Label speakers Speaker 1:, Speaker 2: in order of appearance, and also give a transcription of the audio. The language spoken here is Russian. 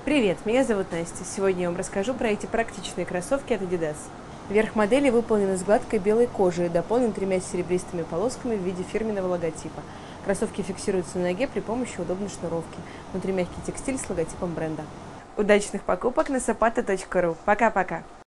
Speaker 1: Привет, меня зовут Настя. Сегодня я вам расскажу про эти практичные кроссовки от Adidas. Верх модели выполнен из гладкой белой кожи и дополнен тремя серебристыми полосками в виде фирменного логотипа. Кроссовки фиксируются на ноге при помощи удобной шнуровки. Внутри мягкий текстиль с логотипом бренда. Удачных покупок на sapato.ru. Пока-пока!